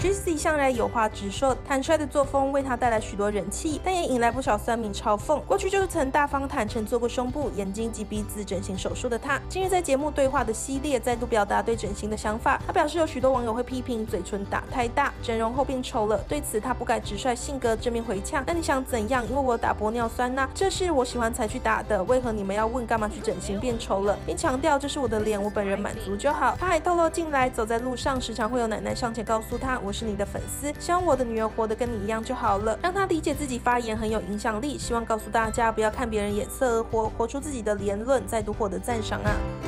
Jessie 向来有话直说，坦率的作风为她带来许多人气，但也引来不少酸民嘲讽。过去就是曾大方坦诚做过胸部、眼睛及鼻子整形手术的她，近日在节目对话的系列再度表达对整形的想法。她表示有许多网友会批评嘴唇打太大，整容后变丑了，对此她不改直率性格，正面回呛：“那你想怎样？因为我打玻尿酸呐，这是我喜欢才去打的，为何你们要问干嘛去整形变丑了？”并强调这是我的脸，我本人满足就好。她还透露近来走在路上，时常会有奶奶上前告诉她：“我是你的粉丝，希望我的女儿活得跟你一样就好了。”让她理解自己发言很有影响力，希望告诉大家不要看别人眼色而活，活出自己的言论，再度获得赞赏啊。